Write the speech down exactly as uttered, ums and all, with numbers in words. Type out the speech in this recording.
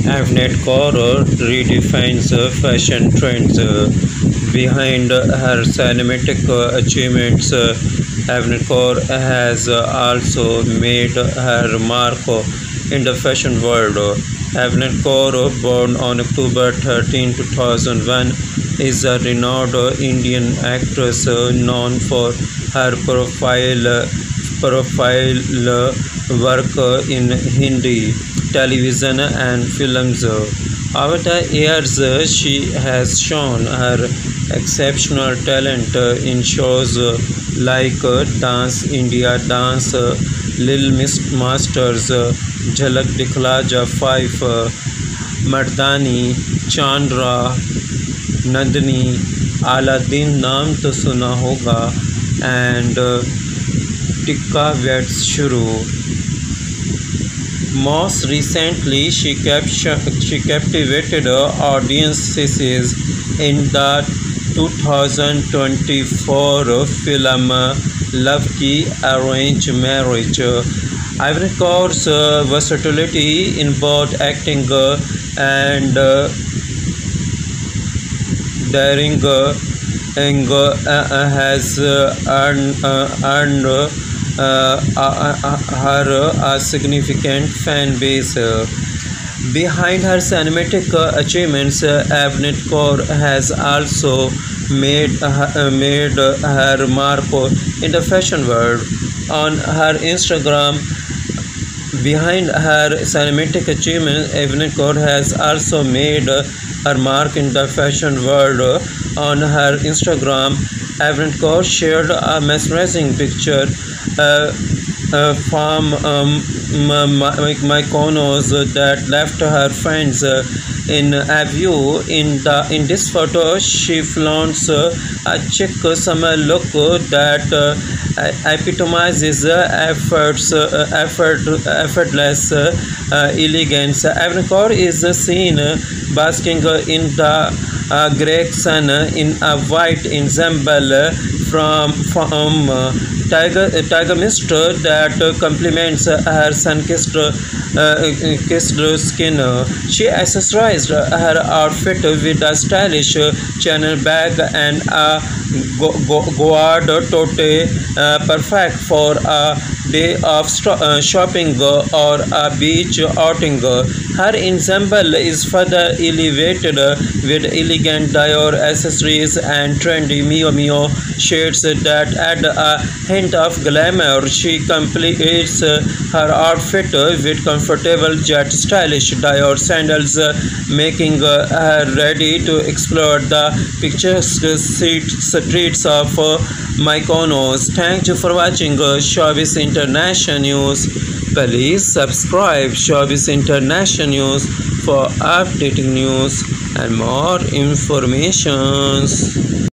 Avnet Kaur redefines uh, fashion trends. Uh, behind uh, her cinematic uh, achievements, uh, Avnet Kaur has uh, also made her mark uh, in the fashion world. Uh, Avnet Kaur, uh, born on October thirteenth, two thousand one, is a renowned uh, Indian actress uh, known for her profile uh, profile uh, work uh, in Hindi television and films. Over the years, uh, she has shown her exceptional talent uh, in shows uh, like uh, Dance India, Dance, uh, Lil Mist Masters, uh, Jhalak Dikhla Ja five, uh, Mardani, Chandra, Nandini, Aladdin नाम तो सुना होगा, and uh, Tikka Vets Shuru. Most recently, she, captured, she captivated audiences in the two thousand twenty-four film Love Ki Arranged Marriage. Ivory Kaur's uh, versatility in both acting uh, and uh, daring uh, and, uh, uh, has uh, earned, uh, earned uh, uh, uh, uh, her a significant fan base. Uh, behind her cinematic uh, achievements, uh, Avnet Kaur has also made uh, made uh, her mark in the fashion world. On her Instagram, behind her cinematic achievements, Avnet Kaur has also made uh, her mark in the fashion world. On her Instagram, Avnet Kaur shared a mesmerizing picture uh, uh, from um, Mykonos that left her friends uh, in a view. In the in this photo, she flaunts uh, a chic summer look that uh, epitomizes uh, efforts, uh, effort, effortless uh, uh, elegance. Avnet Kaur is seen uh, basking in the uh, grey sun uh, in a white ensemble uh, from from uh, tiger uh, tiger mist uh, that uh, complements uh, her sun-kissed uh, kissed skin. She accessorized her outfit with a stylish uh, Chanel bag and a gourd tote, uh, perfect for a day of uh, shopping or a beach outing. Her ensemble is further elevated with elegant Dior accessories and trendy Mio Mio shades that add a hint of glamour. She completes her outfit with comfortable jet stylish Dior sandals, making her ready to explore the picturesque streets of Mykonos. Thank you for watching Showbiz International News. Please subscribe Showbiz International News for updating news and more informations.